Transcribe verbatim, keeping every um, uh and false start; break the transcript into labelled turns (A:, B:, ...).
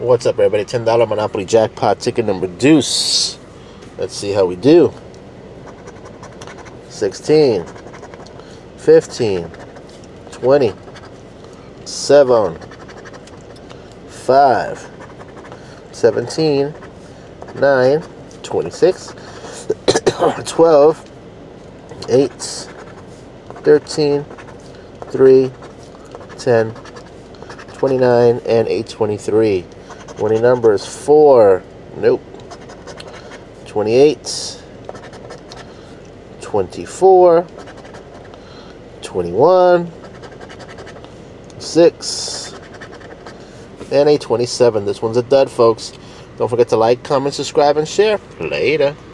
A: What's up, everybody? ten dollar Monopoly jackpot ticket number deuce. Let's see how we do. sixteen, fifteen, twenty, seven, five, seventeen, nine, twenty-six, twelve, eight, thirteen, three, ten, twenty-nine, and eight twenty-three. Winning number is four. Nope. twenty-eight, twenty-four, twenty-one, six, and a twenty-seven. This one's a dud, folks. Don't forget to like, comment, subscribe, and share. Later.